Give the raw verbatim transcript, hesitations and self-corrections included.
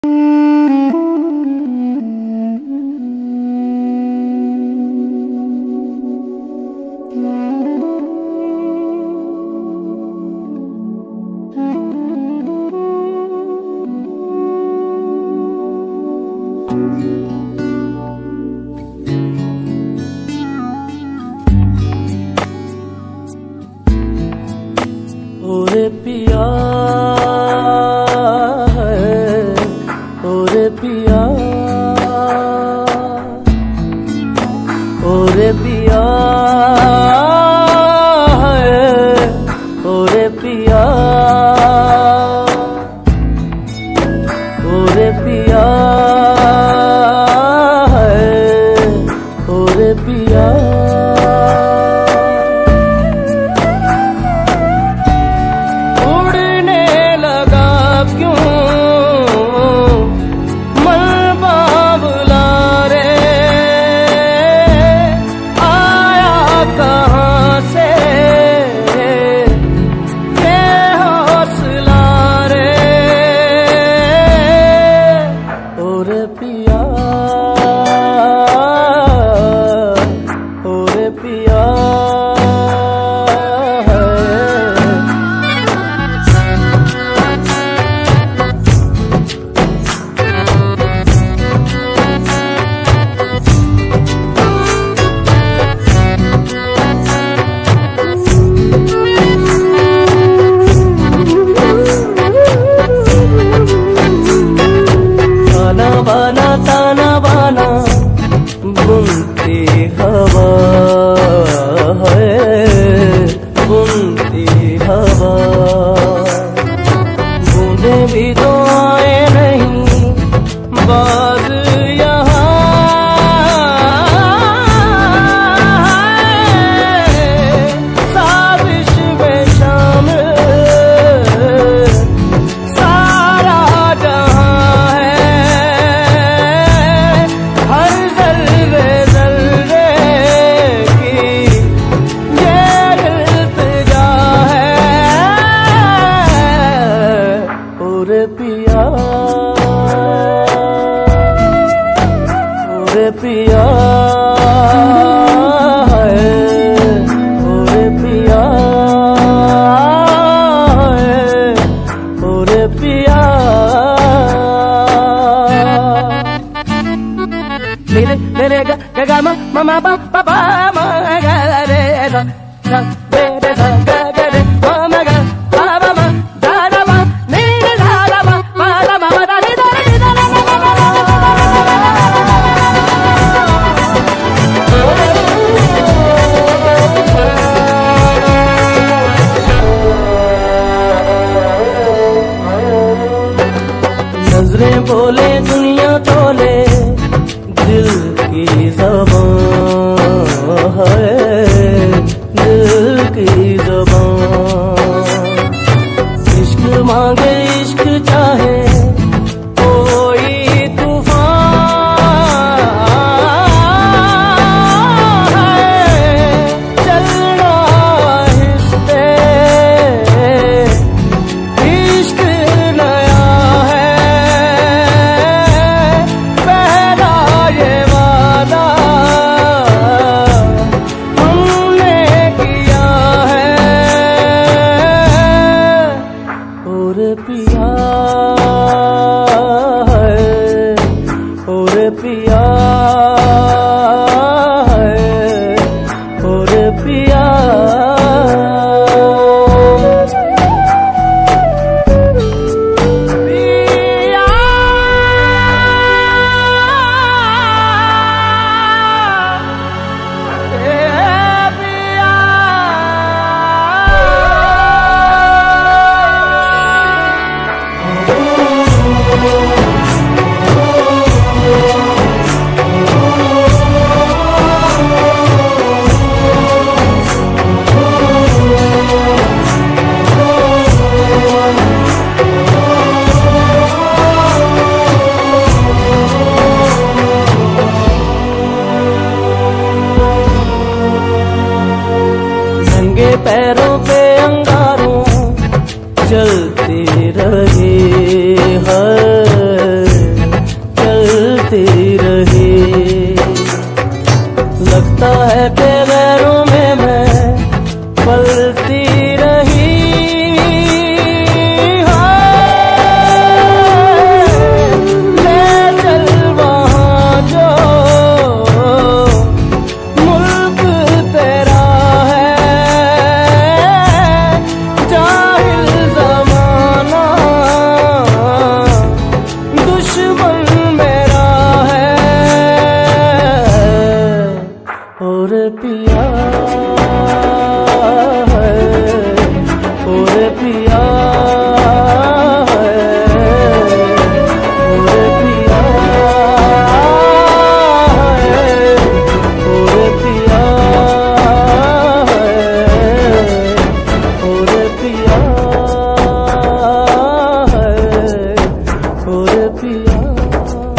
ओरे पिया है, ओरे पिया, ओरे पिया है, ओरे पिया, ओरे पिया है, ओरे पिया। ओरे पिया, ओरे पिया बाना ताना बाना बुनती हवा है, बुनती हवा, बूंदे भी तो आए नहीं बाज यहाँ, साजिश में शामिल सारा जहां ओरे पिया, ओरे पिया है, ओरे पिया है, ओरे पिया। मेरे मेरे ग ग ग म म म प प प म ग रे सा सा रे रे सा ग ग रे म म ग प प म दा दा म नी रे सा दा म म दा म दा नी दा रे दा दा म नजरें बोले दुनिया तोले दिल की ज़बान है, दिल की ज़बान, इश्क मांगे इश्क चाहे कोई तूफान है, चलना आहिस्ते इश्क नया है, पहला ये वादा है कि गैरों में मैं पलती रही। और पिया है, और पिया है, और पिया है, और पिया है, और पिया है, और पिया।